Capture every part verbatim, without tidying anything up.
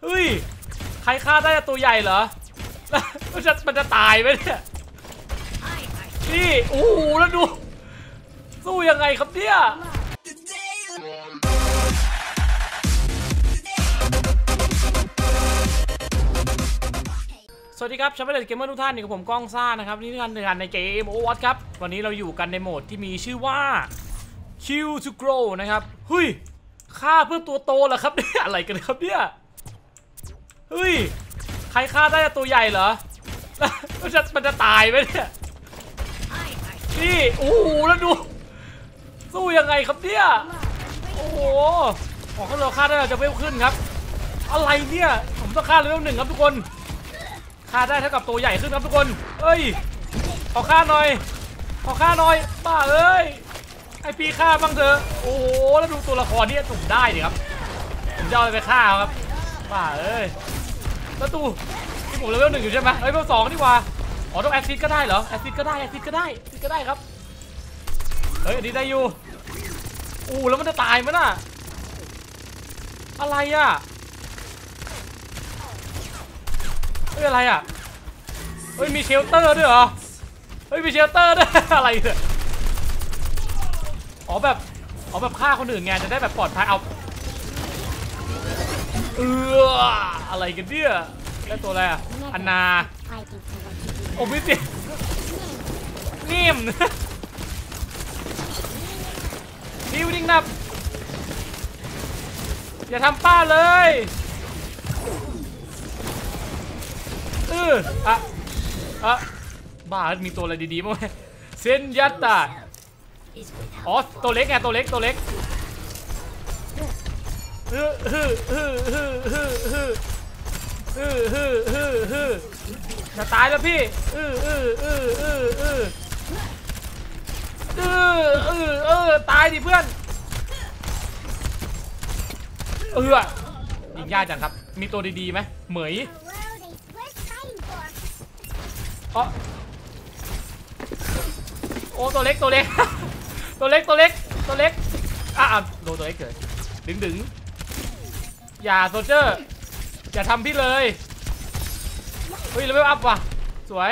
เฮ้ยใครฆ่าได้ตัวใหญ่เหรอมันจะมันจะตายไหมเนี่ยนี่โอ้โหแล้วดูสู้ยังไงครับเนี่ยสวัสดีครับชาวเน็ตเกมเมอร์ทุกท่านนี่กับผมก้องซ่านะครับนี่คือการเดินทางในเกมโอเวอร์วอตครับวันนี้เราอยู่กันในโหมดที่มีชื่อว่า Kill to Grow นะครับเฮ้ยฆ่าเพื่อตัวโตเหรอครับเนี่ยอะไรกันครับเนี่ยเฮ้ยใครฆ่าได้ตัวใหญ่เหรอมันจะมันจะตายไหมเนี่ยนี่โอ้โหแล้วดูสู้ยังไงครับเนี่ยโอ้โหออกข้างเราฆ่าได้เราจะเวลขึ้นครับอะไรเนี่ยผมต้องฆ่าเลเวลหนึ่งครับทุกคนฆ่าได้เท่ากับตัวใหญ่ขึ้นครับทุกคนเอ้ยขอฆ่าหน่อยขอฆ่าหน่อยบ้าเอ้ยไอปีฆ่าบ้างเถอะโอ้โหแล้วดูตัวละครนี่สุ่มได้ดิครับผมจะเอาไปฆ่าครับบ้าเอ้ยแล้วตูที่ผมเลเวลหนึ่งอยู่ใช่ไหมเลเวลสองดีกว่าอ๋อต้องแอซิดก็ได้เหรอแอซิดก็ได้แอซิดก็ได้แอซิดก็ได้ครับเฮ้ยอันนี้ได้อยู่อู้แล้วมันจะตายมั้ยน่ะอะไรอ่ะเฮ้ยอะไรอ่ะเฮ้ยมีเชลเตอร์ด้วยเหรอเฮ้ยมีเชลเตอร์ด้วยอะไรเนี่ยอ๋อแบบอ๋อแบบฆ่าคนอื่นไงจะได้แบบปลอดภัยเอาเอออะไรกันเนี่ยแล้วตัวอะไรอ่ะอันนาโอ้ไม่ติดนิ่มดิวดิ้งนับอย่าทำป้าเลยเอออะอะบ้ามีตัวอะไรดีๆมั้ยเซนยัตตาอ๋อตัวเล็กไงตัวเล็กตัวเล็กเฮ้อเฮ้อเฮ้อเฮ้อเฮ้อเฮ้อเฮ้อเฮ้อเฮ้อเฮ้อจะตายแล้วพี่เออเออเออเออเออเออเออเออตายดิเพื่อนเออยิงยากจังครับมีตัวดีๆไหมเหมยอ๋อโอ้ตัวเล็กตัวเล็กตัวเล็กตัวเล็กตัวเล็กอ่ะโดนตัวเล็กเกิดดึงดึงอย่าโซเจอร์อย่าทำพี่เลยเฮ้ยเลเวลอัพว่ะสวย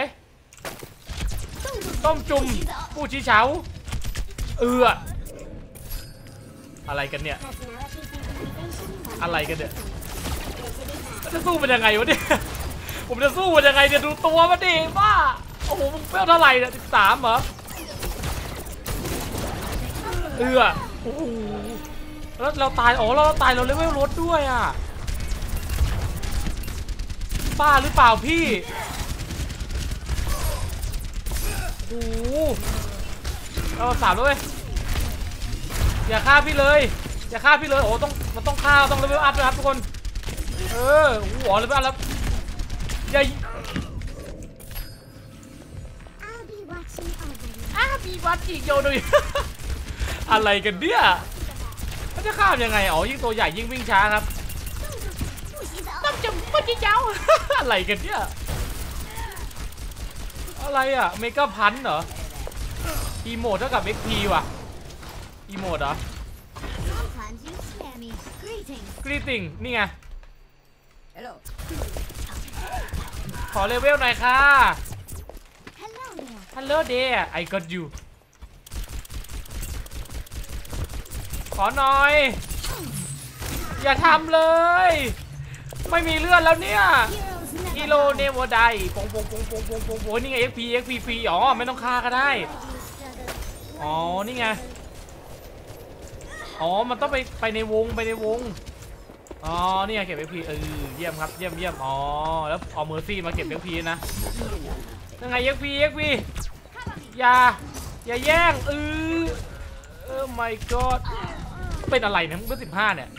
ต้มจุ่มปูชีเฉาเอออะไรกันเนี่ยอะไรกันเนี่ยจะสู้มันยังไงวะเนี่ยผมจะสู้มันยังไงเนี่ยดูตัวมันดิบ้าโอ้โหมึงเปรี้ยวเท่าไหร่เนี่ยสิบสามเหรอเออโอ้โหแล้วเราตายอ๋อเราตายเราเลเวลลดด้วยอ่ะบ้าหรือเปล่าพี่โอ้โหเราสามแล้วเว้ยอย่าฆ่าพี่เลยอย่าฆ่าพี่เลยโอ้ต้องมันต้องฆ่าต้องเลเวลอัพนะครับทุกคนเออโอ้โหเลเวลอัพแล้วอย่าอ้าบีวัดอีกโยดูอะไรกันเนี่ยมันจะข้ามยังไงอ๋อยิ่งตัวใหญ่ยิ่งวิ่งช้าครับต้องจำปฏิเจ้าอะไรกันเนี่ยอะไรอ่ะเมกะพันเหรออีโมดเท่ากับ เอ็ก พี ว่ะอีโมดเหรอกรีติงนี่ไงขอเลเวลหน่อยค่ะ Hello there I got you ขอหน่อยอย่าทำเลยไม่มีเลือดแล้วเนี่ยกิโลเนวไดปงปงปงปงปงปงโอ้ยนี่ไง เอ็ก พี เอ็ก พี ฟรีอ๋อไม่ต้องฆ่าก็ได้อ๋อนี่ไงอ๋อมันต้องไปไปในวงไปในวงอ๋อนี่ไงเก็บ เอ็ก พี เออเยี่ยมครับเยี่ยมเยี่ยมอ๋อแล้วเอาเมอร์ซี่มาเก็บ เอ็ก พี นะยังไง เอ็ก พี เอ็ก พี อย่าอย่าแย่งเออเออ my god เป็นอะไรเนี่ยมึงเป็นสิบห้าเนี่ย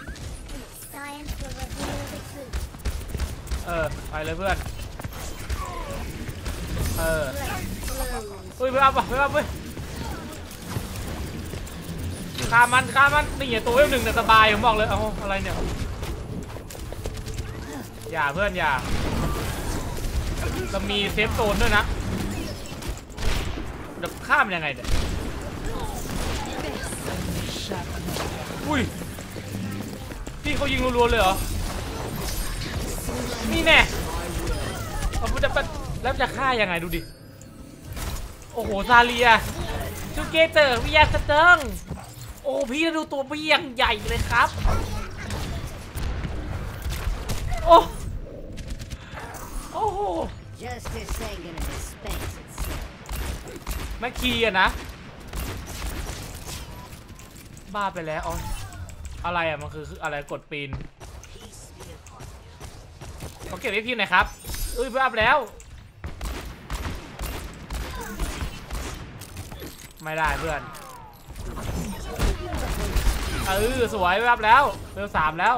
เออไปเลยเพื่อนเออเฮ้ยไปอัพว่ะไปอัพเว้ยฆ่ามันฆ่ามันนี่อย่าตัวเอฟหนึ่งเนี่ยสบายผมบอกเลยเอาอะไรเนี่ยอย่าเพื่อนอย่าจะมีเซฟโซนด้วยนะเดี๋ยวข้ามยังไงเนี่ยอุ้ยพี่เขายิงรัวๆเลยเหรอนี่แน่เราจะเป็นแล้วจะฆ่ายังไงดูดิโอ้โหซาเลียจูเกเตอร์วิยาสเติงโอ้พี่ดูตัวพี่ยังใหญ่เลยครับโอ้โอ้โหแม่คีอะนะบ้าไปแล้วอ๋ออะไรอะมันคืออะไรกดปีนเขาเก็บไว้พี่หน่อยครับเอ้ยเพิ่มอัพแล้วไม่ได้เพื่อนเออสวยเพิ่มอัพแล้วเพิ่มสามแล้ว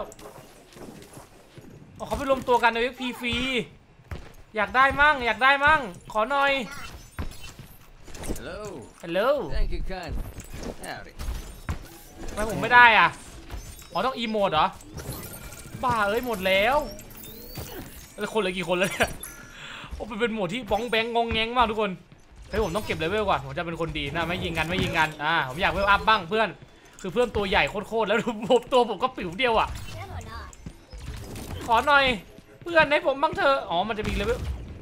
เขาไปรวมตัวกันในวิกพีฟรีอยากได้มั่งอยากได้มั่งขอหน่อย Hello. Hello. Thank you kindly. Howdy. ทำไมผมไม่ได้อ่ะอ๋อต้องอีโมดเหรอบ้าเอ้ยหมดแล้วแล้วคนเหลือกี่คนแล้วเนี่ยโอ้เป็นโหมดที่บ้องแบงงงแงงมากทุกคนเฮ้ยผมต้องเก็บเลเวลก่อนผมจะเป็นคนดีนะไม่ยิงกันไม่ยิงกันอ่าผมอยากเลเวลอัพบ้างเพื่อนคือเพื่อนตัวใหญ่โคตรๆแล้วผมตัวผมก็ปิ๋วเดียวอ่ะขอหน่อยเพื่อนให้ผมบ้างเถอะอ๋อมันจะมีเลเวล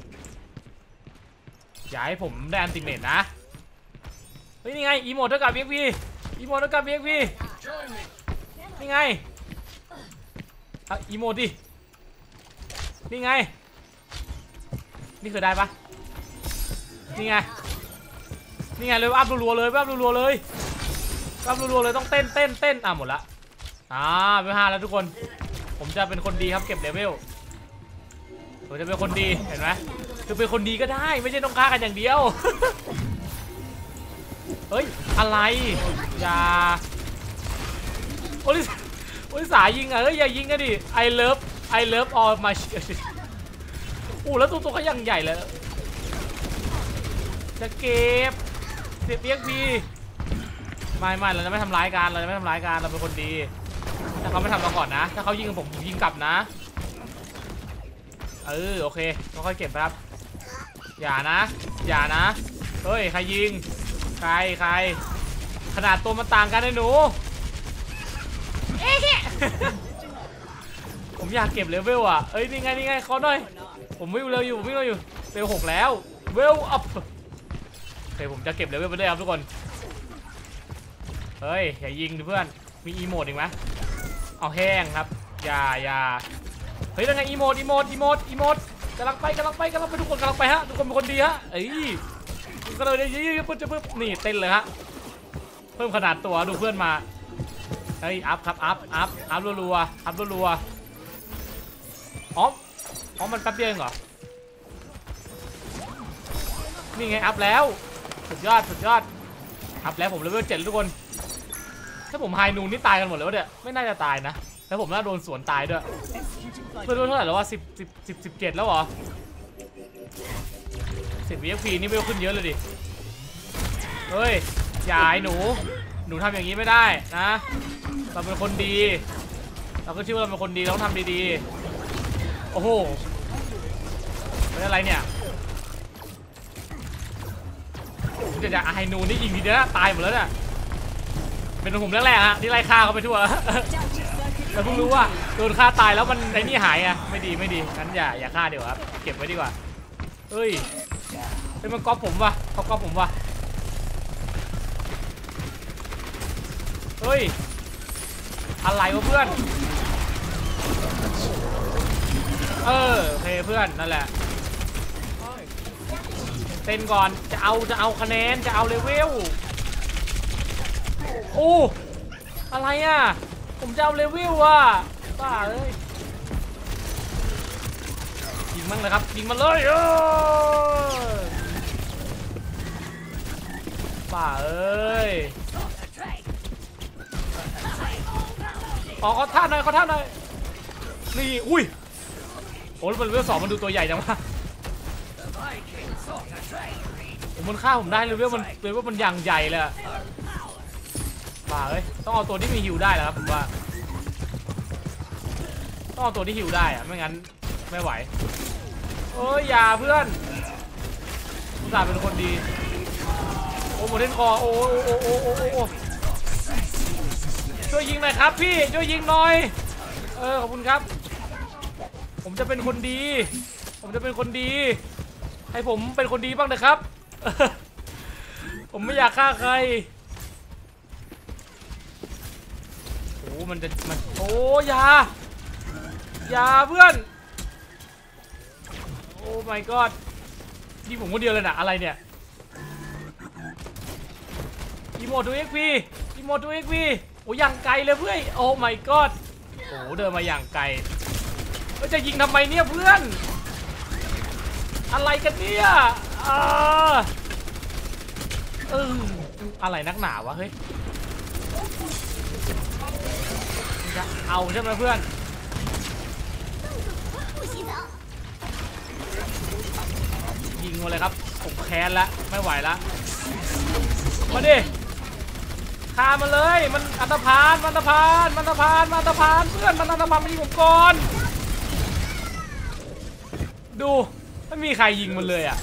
อย่าให้ผมได้อันติเมตนะเฮ้ยนี่ไงอีโมดเท่ากับ วี เอ็ก พี อีโมดเท่ากับ วี เอ็ก พี นี่ไงอ่ะอีโมดดินี่ไงนี่คือได้ปะนี่ไงนี่ไงเลยอัพรัวๆเลยอัพรัวๆเลยอัพรัวๆเลยต้องเต้นเต้นเต้นอ่ะหมดละอ่าไปห้าแล้วทุกคนผมจะเป็นคนดีครับเก็บเลเวลผมจะเป็นคนดีเห็นไหมคือเป็นคนดีก็ได้ไม่ใช่ต้องฆ่ากันอย่างเดียวเฮ้ยอะไรอย่าโอลิโอลิสายิงอ่ะเฮ้ยอย่ายิงกันดิ I love I love all my อู้แล้วตัวตัวเขายังใหญ่เลยจะเก็บเสียบเปียกพีไม่ไม่เราจะไม่ทำร้ายกันเราจะไม่ทำร้ายกันเราเป็นคนดีถ้าเขาไม่ทำเราก่อนนะถ้าเขายิงผมผมยิงกลับนะเออโอเคค่อยๆเก็บครับอย่านะอย่านะเฮ้ยใครยิงใครใครขนาดตัวมันต่างกันเลยหนูเอ๊ะผมอยากเก็บเลเวลอ่ะเอ้ยนี่ไงนี่ไงขอหน่อยผมวิ่งเร็วอยู่วิ่งเร็วอยู่เลเวลหกแล้วเวลอัพโอเคผมจะเก็บเลเวลไปด้วยครับทุกคนเฮ้ยอย่ายิงดิเพื่อนมีอีโมดอีกไหมเอาแห้งครับอย่าอย่าเฮ้ยยังไงอีโมดอีโมดอีโมดอีโมดกำลังไปกำลังไปกำลังไปทุกคนกำลังไปฮะทุกคนเป็นคนดีฮะเอ้ยก็เลยได้ยี่ปุ๊บจะปุ๊บนี่เต้นเลยฮะเพิ่มขนาดตัวดูเพื่อนมาเฮ้ยอัพครับอัพอัพอัพรัวๆอัพรัวๆอ๋ออ๋อมันแป๊บเดียวเองเหรอนี่ไงอัพแล้วสุดยอดสุดยอดอัพแล้วผมเลเวลเจ็ดทุกคนถ้าผมไฮนูนนี่ตายกันหมดเลยวะเนี่ยไม่น่าจะตายนะแล้วผมน่าโดนสวนตายด้วยเพื่อนเท่าไหร่แล้วว่าสิบสิบสิบสิบเจ็ดแล้วเหรอสิบ วี เอ็ก พี นี่เวลขึ้นเยอะเลยดิเฮ้ยอย่าไอ้หนูหนูทำอย่างนี้ไม่ได้นะเราเป็นคนดีเราก็ชื่อว่าเราเป็นคนดีเราต้องทำดีๆโอ้โหเป็นอะไรเนี่ยจะจะไอ้หนูนี่ยิงทีเดียวตายหมดแล้วเนี่ยเป็นผมแรกๆฮะที่ไล่ฆ่าเขาไปทั่วแต่เพิ่งรู้ว่าโดนฆ่าตายแล้วมันไอ้นี่หายอ่ะไม่ดีไม่ดีงั้นอย่าอย่าฆ่าเดี๋ยวครับเก็บไว้ดีกว่าเฮ้ยเฮ้ยมันก๊อปผมวะเขาก๊อปผมวะเฮ้ยอะไรวะเพื่อนเออโอเคเพื่อนนั่นแหละเต้นก่อนจะเอาจะเอาคะแนนจะเอาเลเวลโอ้อะไรอ่ะผมจะเอาเลเวลว่ะบ้าเลยยิงมั่งเลยครับยิงมันเลยเออบ้าเอ้ยขอเขาท่าหน่อยเขาท่าหน่อยนี่อุ้ยโอ้แล้วมันเลเวลสองมันดูตัวใหญ่จังวะมันฆ่าผมได้เลเวลมันเลเวลมันอย่างใหญ่เลยบ้าเอ้ยต้องเอาตัวที่มีฮิวได้แล้วครับผมว่าต้องเอาตัวที่ฮิวได้อะไม่งั้นไม่ไหวเอ้ยอย่าเพื่อนผู้ชายเป็นคนดีโอ้โมเดนคอโอ้โอ้โอ้โอ้โอ้โอ้ช่วยยิงหน่อยครับพี่ช่วยยิงหน่อยเออขอบคุณครับผมจะเป็นคนดี ผมจะเป็นคนดี ให้ผมเป็นคนดีบ้างนะครับ ผมไม่อยากฆ่าใครโอ้มันจะมันโอ้ยาอย่าเพื่อนโอ้ my god ยิงผมคนเดียวเลยนะอะไรเนี่ยอีโมดูเอ็กพีอีโมดูเอ็กพีโอ้ยังไกลเลยเพื่อนโอ้ my god โอ้เดินมาอย่างไกลก็จะยิงทำไมเนี่ยเพื่อนอะไรกันเนี่ยเออเอออะไรนักหนาวะเฮ้ยจะเอาใช่ไหมเพื่อนยิงมาเลยครับผมแค้นแล้วไม่ไหวแล้วมาดิฆ่ามันเลยมันอันธพาลมันอันธพาลมันอันธพาลมันอันธพาลเพื่อนมันอันธพาลมายิงผมก่อนดูไม่มีใครยิงมันเลยอ่ะ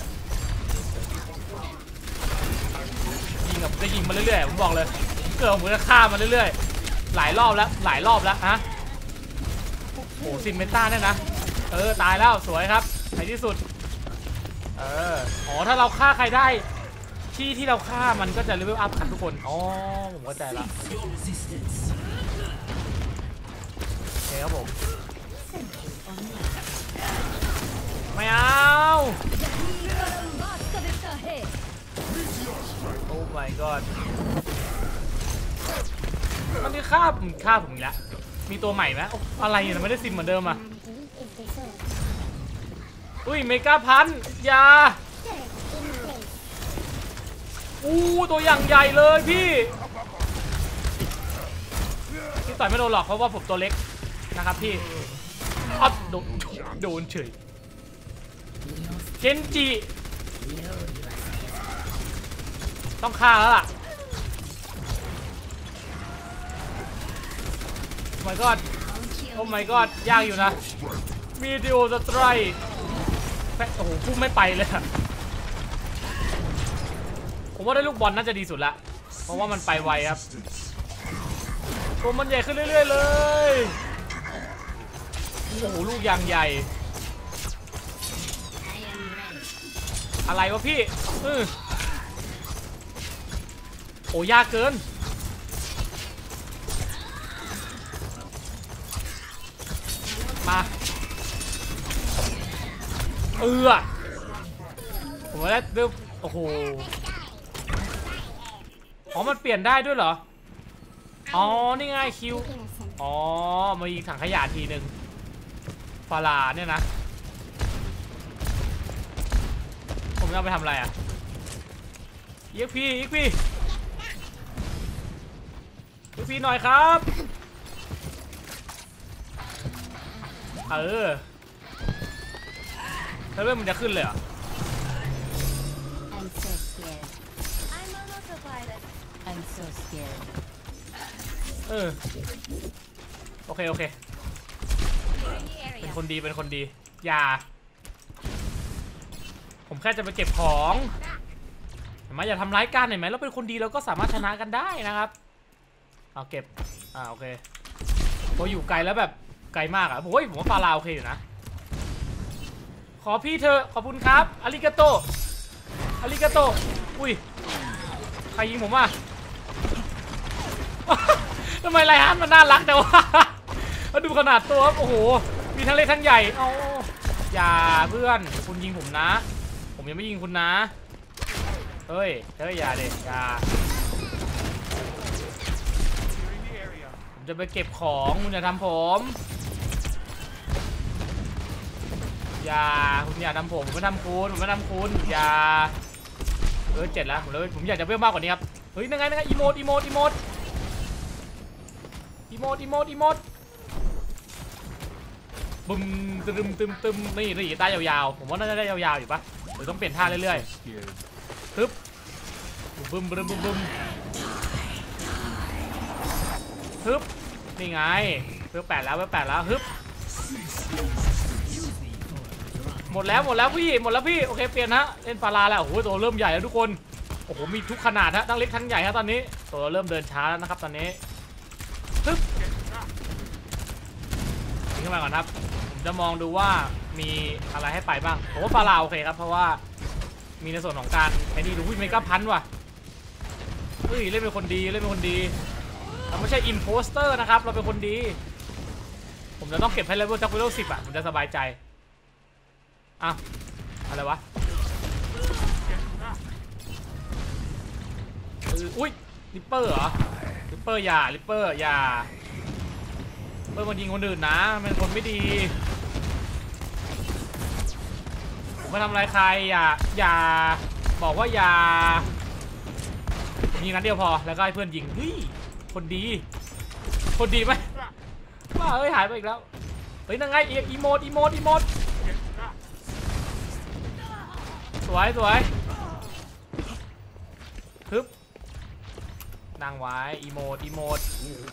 ยิงกับจะยิงมันเรื่อยๆผมบอกเลยเกิดผมจะฆ่ามันเรื่อยๆหลายรอบแล้วหลายรอบแล้วฮะโอ้ซินเมต้าเนี่ยนะเออตายแล้วสวยครับในที่สุดเอออ๋อถ้าเราฆ่าใครได้ที่ที่เราฆ่ามันก็จะเลเวลอัพกันทุกคนอ๋อผมเข้าใจละโอเคครับผมไม่เอาโอ้ my god มันนี่ฆ่าผมฆ่าผมอีกแล้วมีตัวใหม่ไหมอะไรเนี่ยไม่ได้ซิมเหมือนเดิมอ่ะอุ้ยเมกาพันยาอู้ตัวอย่างใหญ่เลยพี่พี่ต่อยไม่โดนหรอกเพราะว่าผมตัวเล็กนะครับพี่อ๊อดโดนโดนเฉยเคนจิต้องฆ่าแล้วล่ะ โอ้ my god โอ้ my god ยากอยู่นะมีดิโอสไตรโอ้โหพุ่งไม่ไปเลยอะผมว่าได้ลูกบอลน่าจะดีสุดละเพราะว่ามันไปไวครับตัวมันใหญ่ขึ้นเรื่อยๆเลยโอ้โหลูกยางใหญ่อะไรวะพี่เออโอ้ยากเกินมาเออผมว่าได้เริ่มโอ้โหอ๋อมันเปลี่ยนได้ด้วยเหรออ๋อนี่ไงคิวอ๋อมายิงถังขยะทีหนึ่งฟาลาเนี่ยนะผมจะเอาไปทำอะไรอ่ะอีกพี่อีกพี่อีกพี่หน่อยครับเออแล้วเรื่องมันจะขึ้นเลยเหรอเออโอเคโอเคเป็นคนดีเป็นคนดีอย่าผมแค่จะไปเก็บของเห็นไหมอย่าทำร้ายกันเห็นไหมเราเป็นคนดีเราก็สามารถชนะกันได้นะครับเอาเก็บอ่าโอเคพออยู่ไกลแล้วแบบไกลมากอ่ะโอ้ยผมว่าฟาลาโอเคอยู่นะขอพี่เธอขอบคุณครับอาริกาโตอาริกาโตอุ้ยใครยิงผมอ่ะทำไมไรฮันมันน่ารักแต่ว่ามาดูขนาดตัวโอ้โหมีทั้งเล็กทั้งใหญ่เอาอย่าเพื่อนคุณยิงผมนะผมยังไม่ยิงคุณนะเฮ้ยเฮ้ยอย่าเด็กอย่าผมจะไปเก็บของคุณอย่าทำผมอย่าคุณอย่าทำผมผมไม่ทำคุณผมไม่ทำคุณอย่าเออเจ็ดแล้วผมเลยผมอยากจะเพิ่มมากกว่านี้ครับเฮ้ยนั่งไงนั่งไงอีโมดอีโมดอีโมดอีโมดอีโมดอีโมดบึมตึมตึมตึมนี่นี่ตายาวๆผมว่าน่าจะได้ยาวๆอยู่ปะหรือต้องเปลี่ยนท่าเรื่อยๆฮึบบึมบึมบึมบึมฮึบนี่ไงเพิ่มแปดแล้วเพิ่มแปดแล้วฮึบหมดแล้วหมดแล้วพี่หมดแล้วพี่โอเคเปลี่ยนฮะเล่นฟาราแล้วโอ้โหตัวเริ่มใหญ่แล้วทุกคนโอ้โหมีทุกขนาดฮะทั้งเล็กทั้งใหญ่ฮะตอนนี้ตัวเริ่มเดินช้าแล้วนะครับตอนนี้ฮึบขึ้นมาก่อนครับผมจะมองดูว่ามีอะไรให้ไปบ้างผมว่าฟาราโอเคครับเพราะว่ามีในส่วนของการไอ้นี่ดูวิ่งเมกาพันว่ะเฮ้ยเล่นเป็นคนดีเล่นเป็นคนดีเราไม่ใช่อิมโพสเตอร์นะครับเราเป็นคนดีผมจะต้องเก็บให้เลเวลจักเลเวลสิบอ่ะผมจะสบายใจอ้าวอะไรวะอุ้ยลิปเปอร์เหรอลิปเปอร์อย่าลิปเปอร์อย่าลิปเปอร์มันยิงคนอื่นนะมันคนไม่ดีผมไม่ทำอะไรใครอย่าอย่าบอกว่าอย่ายิงนัดเดียวพอแล้วก็ให้เพื่อนยิงเฮ้ยคนดีคนดีไหมว้าเอ้ยหายไปอีกแล้วเฮ้ยนั่งไงอีโมดอีโมดอีโมดสวยสวยฮึบนั่งไว้อีโมดอีโมด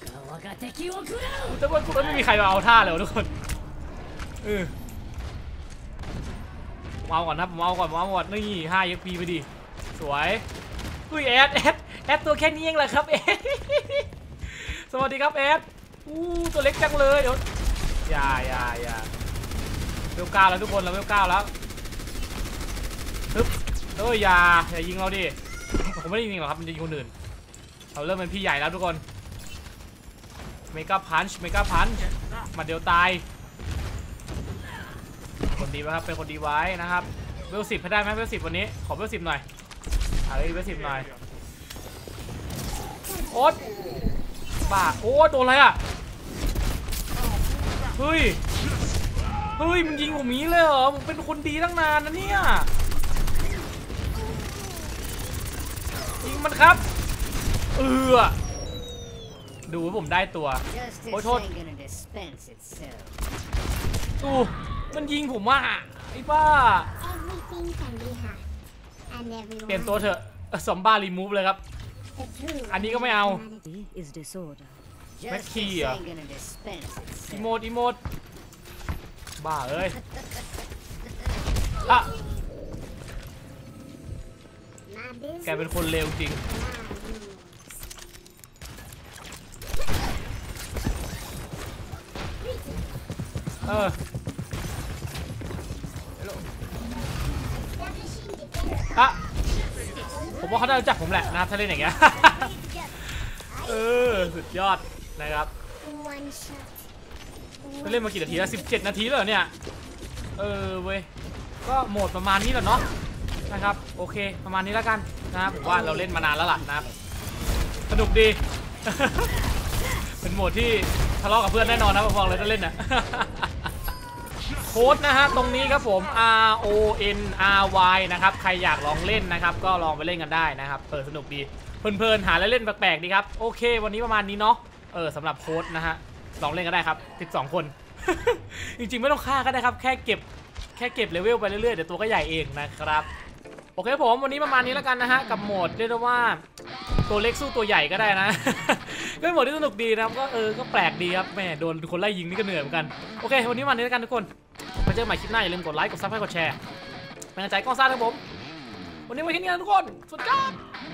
แต่ว่าไม่มีใครมาเอาท่าเลยทุกคนเออเอาก่อนนะผมเอาก่อนผมเอาก่อนนี่ห้าเอ็กพีไปดิสวยอุ้ยแอดแอดแอดตัวแค่นี้เองแหละครับแอดสวัสดีครับแอดอู้ตัวเล็กจังเลยเดี๋ยวอย่าอย่าอย่าเวลเก้าแล้วทุกคนเราเวลเก้าแล้วฮึบเอ้ยอย่าอย่ายิงเราดิผมไม่ได้ยิงหรอกครับมันจะยิงคนอื่นเราเริ่มเป็นพี่ใหญ่แล้วทุกคนเมกาพันช์เมกาพันช์มาเดียวตายคนดีไหมครับเป็นคนดีไว้นะครับเวลสิบให้ได้ไหมเวลสิบวันนี้ขอเวลสิบหน่อยเอ้ยเวลสิบหน่อยโอ๊ตบ้าโอ๊ตโดนอะไรอ่ะเฮ้ยเฮ้ยมึงยิงผมนี้เลยเหรอผมเป็นคนดีตั้งนานนะเนี่ยยิงมันครับเออดูว่าผมได้ตัวโอ้โทษดูมันยิงผมว่าไอ้บ้าเปลี่ยนตัวเถอะซอมบ้ารีมูฟเลยครับอันนี้ก็ไม่เอาแม็กคีเหรออีโมดอีโมดบ้าเอ้ยอะแกเป็นคนเลวจริงเอออะผมว่าเขาได้รู้จักผมแหละนะครับถ้าเล่นอย่างเงี้ยเออสุดยอดนะครับเล่นมากี่นาทีแล้วสิบเจ็ดนาทีแล้วเหรอเนี่ยเออเว้ยก็โหมดประมาณนี้แหละเนาะนะครับโอเคประมาณนี้แล้วกันนะครับผมว่าเราเล่นมานานแล้วล่ะนะครับสนุกดี เป็นโหมดที่ทะเลาะกับเพื่อนแน่นอนนะผมบอกเลยถ้าเล่นน่ะ โค้ดนะฮะตรงนี้ครับผม R O N R Y นะครับใครอยากลองเล่นนะครับก็ลองไปเล่นกันได้นะครับเออสนุกดีเพลินๆหาอะไรเล่นแปลกๆดีครับโอเควันนี้ประมาณนี้เนาะเออสำหรับโค้ดนะฮะลองเล่นกันได้ครับสิบสองคน จริงๆไม่ต้องฆ่าก็ได้ครับแค่เก็บแค่เก็บเลเวลไปเรื่อยๆเดี๋ยวตัวก็ใหญ่เองนะครับโอเคผมวันนี้ประมาณนี้แล้วกันนะฮะกับโหมดเรียกได้ว่าตัวเล็กสู้ตัวใหญ่ก็ได้นะ ก็เป็นโหมดที่สนุกดีนะครับก็เออก็แปลกดีครับแม่โดนคนไล่ยิงนี่ก็เหนื่อยเหมือนกันโอเควันนี้ประมาณนี้แล้วกันทุกคนไปเจอกันใหม่คลิปหน้าอย่าลืมกดไลค์กดซับให้กดแชร์เป็นกำลังใจก้องซ่าครับผมวันนี้ไว้แค่นี้นะทุกคนสวัสดีครับ